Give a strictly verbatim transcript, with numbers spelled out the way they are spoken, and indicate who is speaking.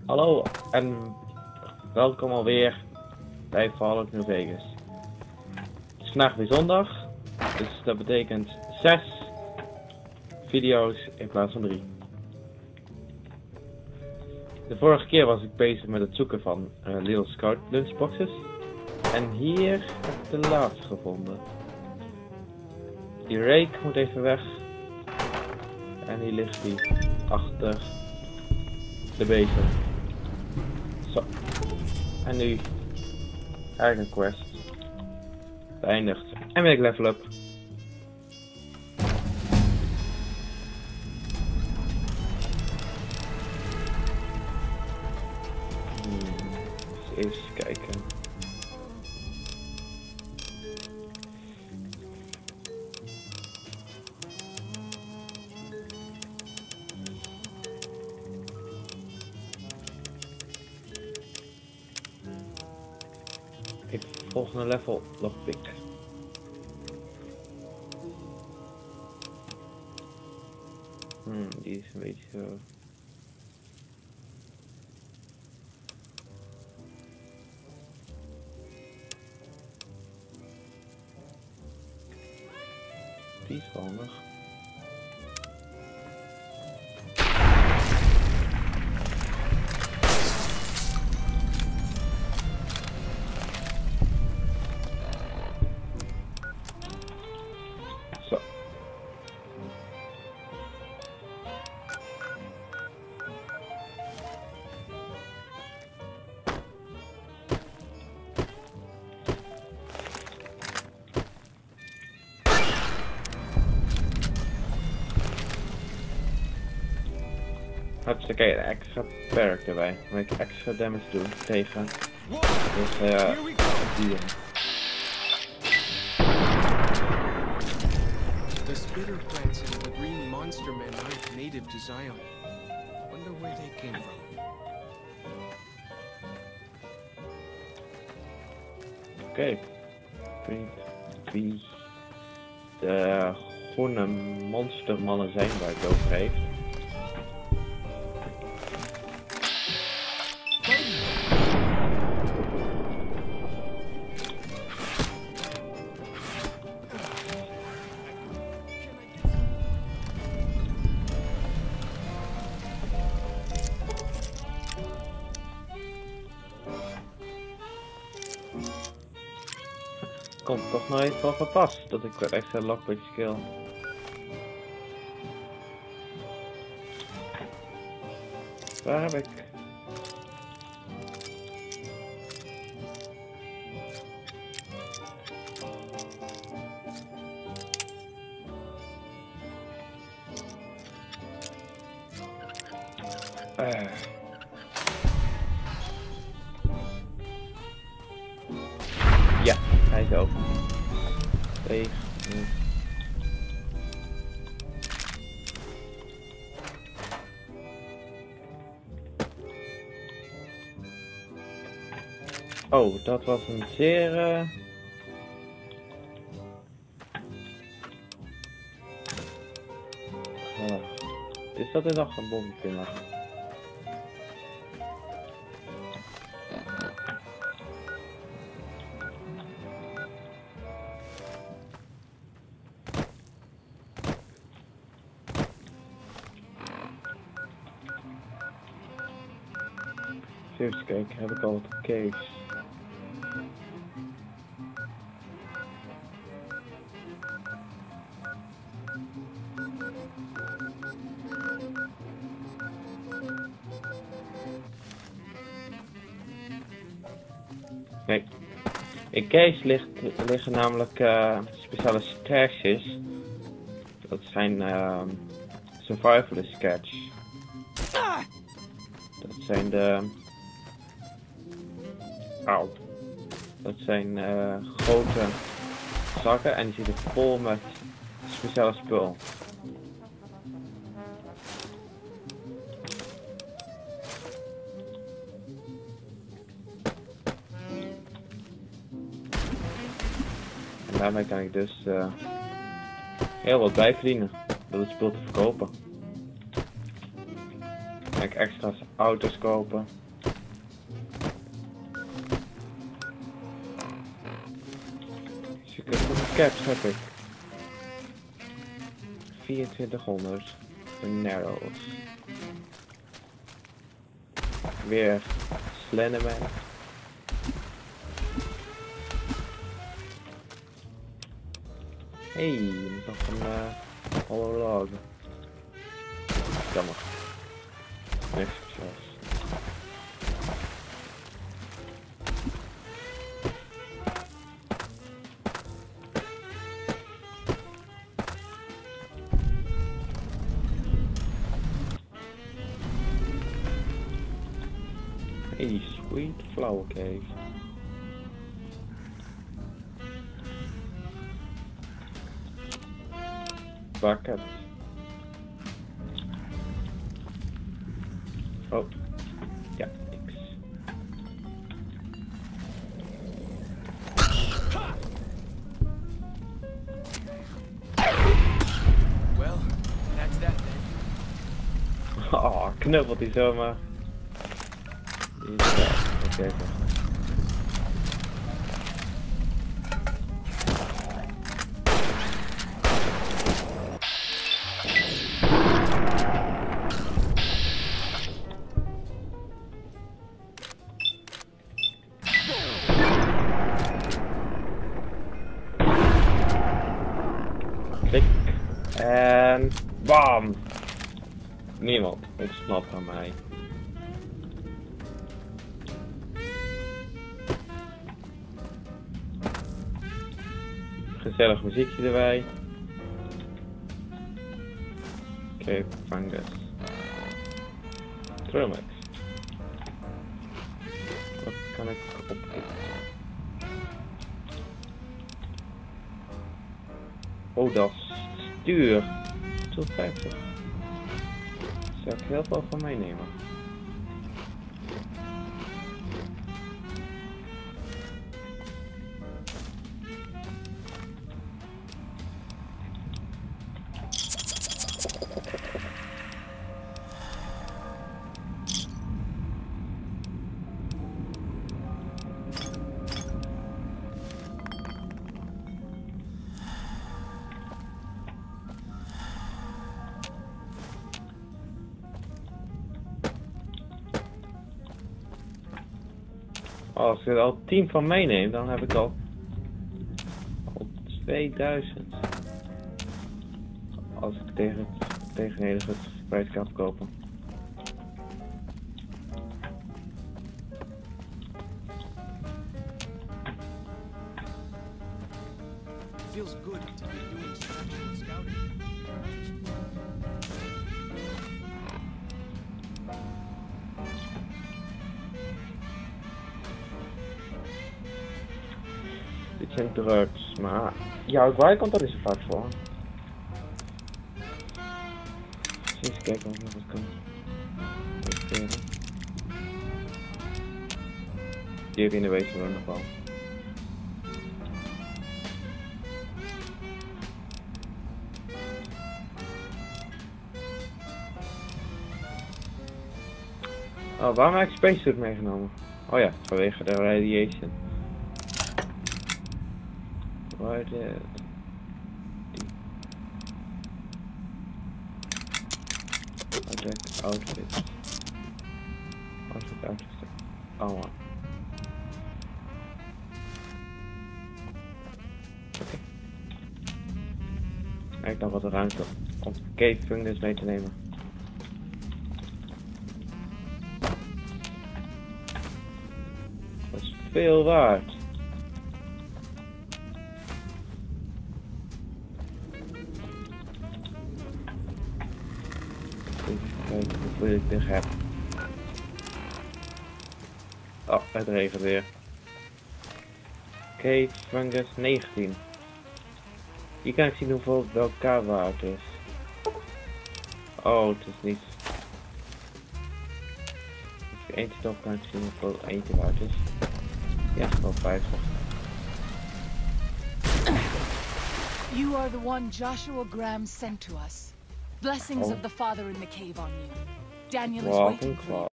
Speaker 1: Hallo en welkom alweer bij Fallout New Vegas. Het is vandaag weer zondag, dus dat betekent zes video's in plaats van drie. De vorige keer was ik bezig met het zoeken van uh, Little Scout lunchboxes en hier heb ik de laatste gevonden. Die rake moet even weg en hier ligt die achter de bezem. Zo. En nu eigen quest beëindigd. En weer ik level up. Hmm. Eens even kijken. Ik volgende level lockpick. Hmm, die is een beetje zo. Die is wel handig. Zo. Hartstikke extra perk erbij, waar ik extra damage doe tegen dus uh, dieren.
Speaker 2: The spitter plants in the green monster men aren't native to Zion. Wonder where they came from.
Speaker 1: Oké, okay. Ik weet niet wie de groene monstermannen zijn waar het over heeft. Komt toch nog even van pas dat ik wat extra lockpick skill. Waar heb ik? Uh. Ja, hij is open. Leeg. Oh, dat was een zeer... Uh... Oh. Is dat er nog een boven kunnen lachen? Even kijken, heb ik al wat caves? Nee, in caves ligt, liggen namelijk uh, speciale stashes. Dat zijn uh, survivalist sketch. Dat zijn de... Auw. Dat zijn uh, grote zakken en die zitten vol met speciale spul. En daarmee kan ik dus uh, heel wat bij verdienen door het spul te verkopen. Kan ik extra auto's kopen. Hoeveel caps heb ik? vierentwintighonderd. De Narrows. Weer Slenderman. Hey, je moet nog een uh, hololog. Jammer. Niks speciaals. Hey, sweet flower cave. Bucket. Oh, ja, niks.
Speaker 2: Well, that's that then.
Speaker 1: Oh, knuffelt hij zomaar. Die is daar. Oké. Klik. En bam! Niemand ontsnapt aan mij. Gezellig muziekje erbij. Oké, fungus. Trumex. Wat kan ik opklikken? Oh, dat is stuur. tweehonderdvijftig. Zou ik heel veel van meenemen. Als ik er al tien van meeneem, dan heb ik al, al tweeduizend. Als ik tegen het tegen een hele goed prijs kan kopen.
Speaker 2: Feels good to be doing some actual scouting.
Speaker 1: Dit zijn drugs, maar ja, waar komt dat is er vaak voor. Eens kijken of ik nog wat kan presteren. Hier in de wezen we nog wel. Oh, waarom heb ik spacesuit meegenomen? Oh ja, vanwege de radiation. Waar de... Die. Outfit, outfit. Outfit, outfit. Oh man. Oké. Okay. Er is nog wat ruimte om cave fungus mee te nemen. Dat is veel waard. Kijken hoeveel ik er heb. Oh, het regent weer. Cave fungus negentien. Hier kan ik zien hoeveel welk K waard is. Oh, het is niet. Als ik eentje top kan ik zien hoeveel eentje waard is. Ja, wel vijftig.
Speaker 3: You are the one Joshua Graham sent to us. Blessings
Speaker 1: Oh.
Speaker 3: of the Father in the cave on you. Daniel is
Speaker 1: Wow,
Speaker 3: waiting for you.
Speaker 1: klaar.